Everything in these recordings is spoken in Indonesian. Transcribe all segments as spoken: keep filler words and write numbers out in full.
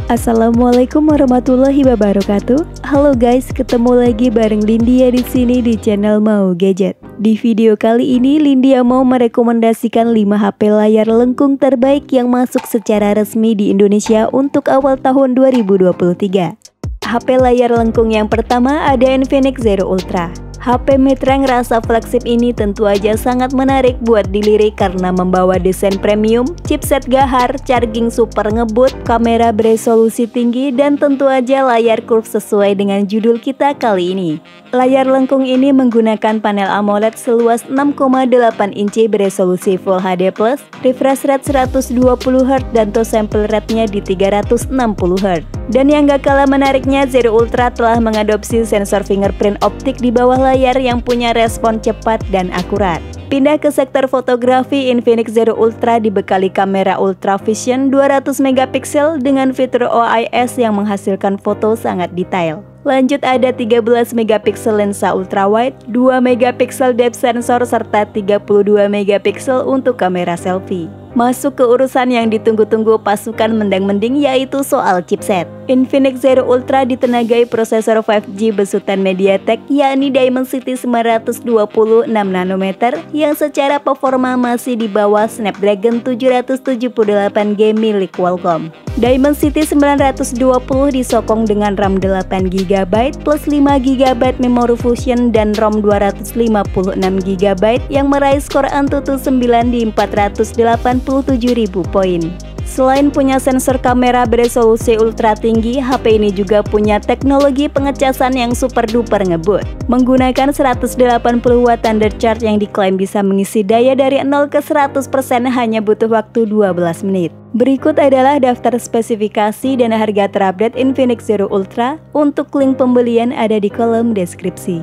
Assalamualaikum warahmatullahi wabarakatuh. Halo guys, ketemu lagi bareng Lindia di sini di channel Mau Gadget. Di video kali ini Lindia mau merekomendasikan lima H P layar lengkung terbaik yang masuk secara resmi di Indonesia untuk awal tahun dua ribu dua puluh tiga. H P layar lengkung yang pertama ada Infinix Zero Ultra. H P mid-range rasa flagship ini tentu aja sangat menarik buat dilirik karena membawa desain premium, chipset gahar, charging super ngebut, kamera beresolusi tinggi, dan tentu aja layar curve sesuai dengan judul kita kali ini. Layar lengkung ini menggunakan panel AMOLED seluas enam koma delapan inci beresolusi Full H D plus, refresh rate seratus dua puluh hertz dan touch sample rate-nya di tiga ratus enam puluh hertz. Dan yang gak kalah menariknya, Zero Ultra telah mengadopsi sensor fingerprint optik di bawah layar yang punya respon cepat dan akurat. Pindah ke sektor fotografi, Infinix Zero Ultra dibekali kamera Ultra Vision dua ratus megapiksel dengan fitur O I S yang menghasilkan foto sangat detail. Lanjut ada tiga belas megapiksel lensa ultrawide, dua megapiksel depth sensor, serta tiga puluh dua megapiksel untuk kamera selfie. Masuk ke urusan yang ditunggu-tunggu pasukan mendang-mending, yaitu soal chipset. Infinix Zero Ultra ditenagai prosesor lima G besutan MediaTek yakni Dimensity sembilan ratus dua puluh enam nanometer yang secara performa masih di bawah Snapdragon tujuh ratus tujuh puluh delapan G milik Qualcomm. Dimensity sembilan ratus dua puluh disokong dengan RAM delapan giga byte plus lima giga byte memori fusion dan ROM dua ratus lima puluh enam giga byte yang meraih skor Antutu sembilan di empat ratus delapan puluh tujuh ribu poin. Selain punya sensor kamera beresolusi ultra tinggi, H P ini juga punya teknologi pengecasan yang super duper ngebut. Menggunakan seratus delapan puluh watt standard charge yang diklaim bisa mengisi daya dari nol ke seratus persen hanya butuh waktu dua belas menit. Berikut adalah daftar spesifikasi dan harga terupdate Infinix Zero Ultra. Untuk link pembelian ada di kolom deskripsi.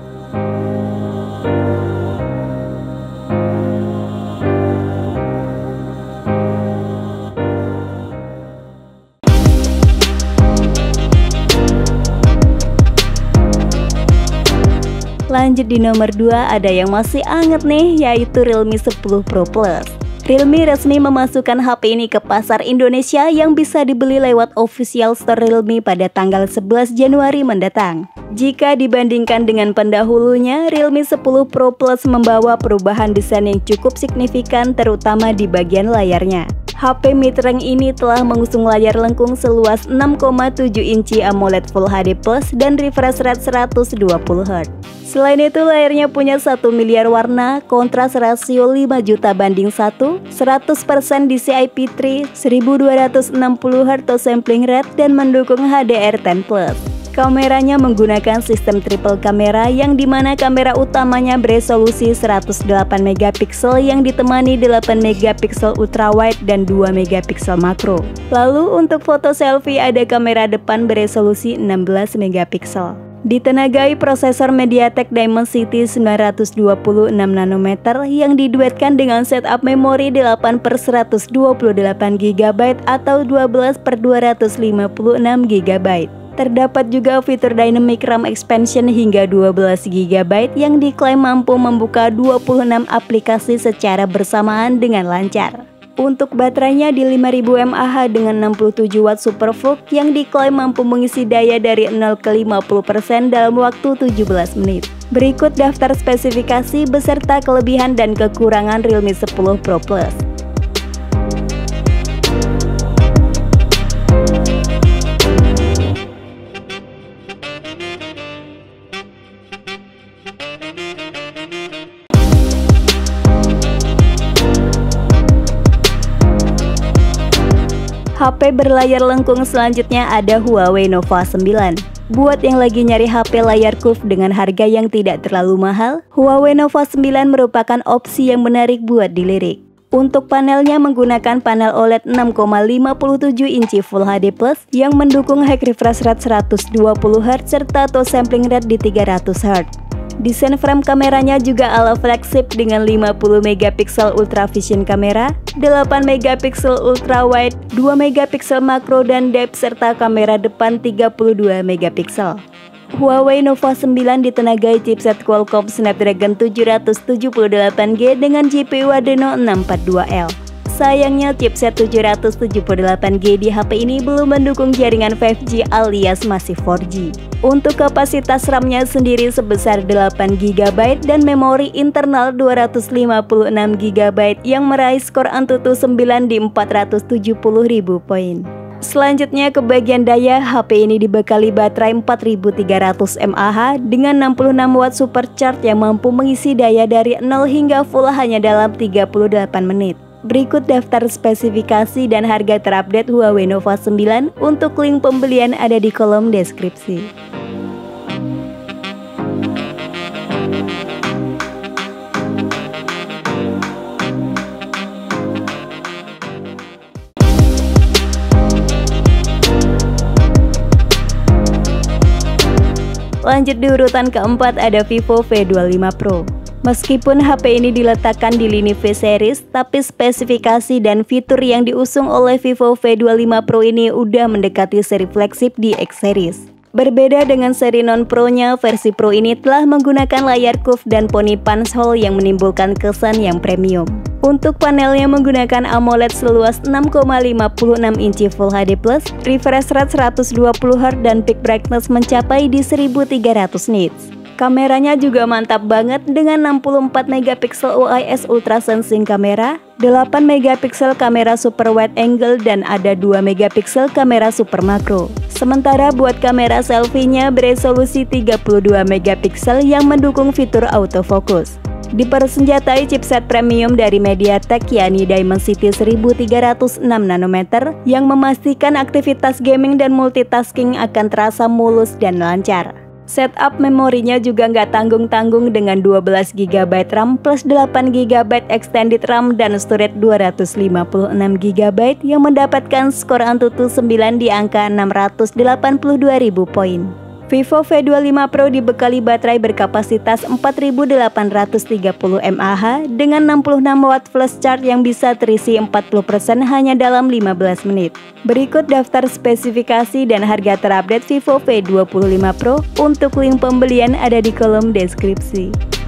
Lanjut di nomor dua ada yang masih anget nih, yaitu Realme sepuluh Pro Plus. Realme resmi memasukkan H P ini ke pasar Indonesia yang bisa dibeli lewat official store Realme pada tanggal sebelas Januari mendatang. Jika dibandingkan dengan pendahulunya, Realme sepuluh Pro Plus membawa perubahan desain yang cukup signifikan terutama di bagian layarnya. H P mid-range ini telah mengusung layar lengkung seluas enam koma tujuh inci AMOLED Full H D plus dan refresh rate seratus dua puluh hertz. Selain itu layarnya punya satu miliar warna, kontras rasio lima juta banding satu, seratus persen D C I P tiga, seribu dua ratus enam puluh hertz touch sampling rate dan mendukung H D R sepuluh plus. Kameranya menggunakan sistem triple kamera yang dimana kamera utamanya beresolusi seratus delapan megapiksel yang ditemani delapan megapiksel ultrawide dan dua megapiksel makro. Lalu untuk foto selfie ada kamera depan beresolusi enam belas megapiksel. Ditenagai prosesor MediaTek Dimensity sembilan ratus dua puluh enam nanometer yang diduetkan dengan setup memori delapan per seratus dua puluh delapan giga byte atau dua belas per dua ratus lima puluh enam giga byte. Terdapat juga fitur Dynamic RAM Expansion hingga dua belas giga byte yang diklaim mampu membuka dua puluh enam aplikasi secara bersamaan dengan lancar. Untuk baterainya di lima ribu mAh dengan enam puluh tujuh watt SuperVOOC yang diklaim mampu mengisi daya dari nol ke lima puluh persen dalam waktu tujuh belas menit. Berikut daftar spesifikasi beserta kelebihan dan kekurangan Realme sepuluh Pro Plus. H P berlayar lengkung selanjutnya ada Huawei Nova sembilan. Buat yang lagi nyari H P layar curve dengan harga yang tidak terlalu mahal, Huawei Nova sembilan merupakan opsi yang menarik buat dilirik. Untuk panelnya menggunakan panel O L E D enam koma lima tujuh inci Full H D plus yang mendukung high refresh rate seratus dua puluh hertz serta touch sampling rate di tiga ratus hertz. Desain frame kameranya juga ala flagship dengan lima puluh megapiksel ultra vision kamera, delapan megapiksel ultrawide, dua megapiksel makro dan depth serta kamera depan tiga puluh dua megapiksel. Huawei Nova sembilan ditenagai chipset Qualcomm Snapdragon tujuh ratus tujuh puluh delapan G dengan G P U Adreno enam empat dua L. Sayangnya chipset tujuh ratus tujuh puluh delapan G di H P ini belum mendukung jaringan lima G alias masih empat G. Untuk kapasitas RAM-nya sendiri sebesar delapan giga byte dan memori internal dua ratus lima puluh enam giga byte yang meraih skor Antutu sembilan di empat ratus tujuh puluh ribu poin. Selanjutnya ke bagian daya, H P ini dibekali baterai empat ribu tiga ratus mAh dengan enam puluh enam watt supercharge yang mampu mengisi daya dari nol hingga full hanya dalam tiga puluh delapan menit. Berikut daftar spesifikasi dan harga terupdate Huawei Nova sembilan. Untuk link pembelian ada di kolom deskripsi. Lanjut di urutan keempat ada Vivo V dua puluh lima Pro. Meskipun H P ini diletakkan di lini V series, tapi spesifikasi dan fitur yang diusung oleh Vivo V dua puluh lima Pro ini udah mendekati seri flagship di X series. Berbeda dengan seri non-Pro-nya, versi Pro ini telah menggunakan layar curve dan poni punch hole yang menimbulkan kesan yang premium. Untuk panelnya menggunakan AMOLED seluas enam koma lima enam inci Full H D plus, refresh rate seratus dua puluh hertz dan peak brightness mencapai di seribu tiga ratus nits. Kameranya juga mantap banget dengan enam puluh empat megapiksel O I S Ultra Sensing kamera, delapan megapiksel kamera super wide angle dan ada dua megapiksel kamera super makro. Sementara buat kamera selfie-nya beresolusi tiga puluh dua megapiksel yang mendukung fitur autofocus. Dipersenjatai chipset premium dari MediaTek yakni Dimensity seribu tiga ratus enam nanometer yang memastikan aktivitas gaming dan multitasking akan terasa mulus dan lancar. Setup memorinya juga nggak tanggung-tanggung dengan dua belas giga byte RAM plus delapan giga byte extended RAM dan storage dua ratus lima puluh enam giga byte yang mendapatkan skor Antutu sembilan di angka enam ratus delapan puluh dua ribu poin. Vivo V dua puluh lima Pro dibekali baterai berkapasitas empat ribu delapan ratus tiga puluh mAh dengan enam puluh enam watt flash charge yang bisa terisi empat puluh persen hanya dalam lima belas menit. Berikut daftar spesifikasi dan harga terupdate Vivo V dua puluh lima Pro. Untuk link pembelian ada di kolom deskripsi.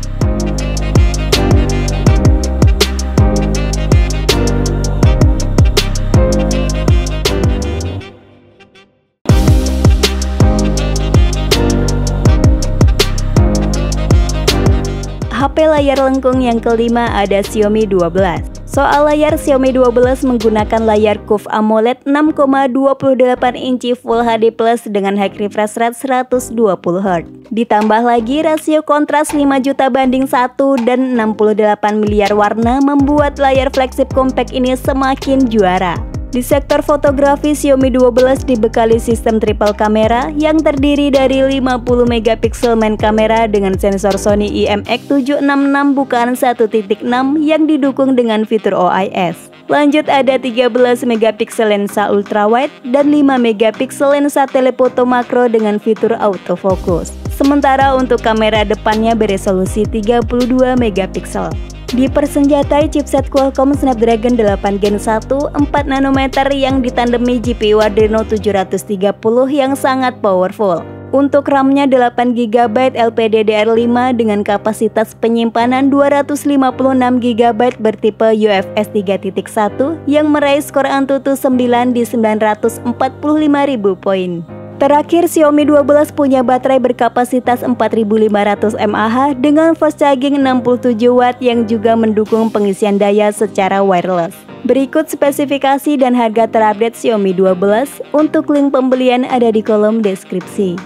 H P layar lengkung yang kelima ada Xiaomi dua belas. Soal layar, Xiaomi dua belas menggunakan layar curve AMOLED enam koma dua delapan inci Full H D plus dengan high refresh rate seratus dua puluh hertz. Ditambah lagi rasio kontras lima juta banding satu dan enam puluh delapan miliar warna membuat layar flagship compact ini semakin juara. Di sektor fotografi, Xiaomi dua belas dibekali sistem triple kamera yang terdiri dari lima puluh megapiksel main kamera dengan sensor Sony I M X tujuh enam enam bukaan satu titik enam yang didukung dengan fitur O I S. Lanjut ada tiga belas megapiksel lensa ultrawide dan lima megapiksel lensa telefoto makro dengan fitur autofocus. Sementara untuk kamera depannya beresolusi tiga puluh dua megapiksel. Dipersenjatai chipset Qualcomm Snapdragon delapan Gen satu empat nanometer yang ditandemi G P U Adreno tujuh ratus tiga puluh yang sangat powerful. Untuk RAM-nya delapan giga byte L P D D R lima dengan kapasitas penyimpanan dua ratus lima puluh enam giga byte bertipe U F S tiga titik satu yang meraih skor Antutu sembilan di sembilan ratus empat puluh lima ribu poin. Terakhir, Xiaomi dua belas punya baterai berkapasitas empat ribu lima ratus mAh dengan fast charging enam puluh tujuh watt yang juga mendukung pengisian daya secara wireless. Berikut spesifikasi dan harga terupdate Xiaomi dua belas. Untuk link pembelian ada di kolom deskripsi.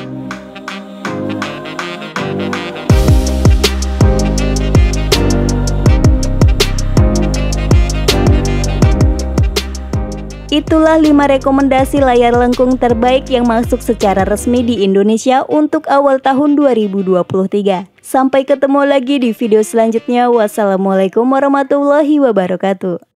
Itulah lima rekomendasi layar lengkung terbaik yang masuk secara resmi di Indonesia untuk awal tahun dua ribu dua puluh tiga. Sampai ketemu lagi di video selanjutnya. Wassalamualaikum warahmatullahi wabarakatuh.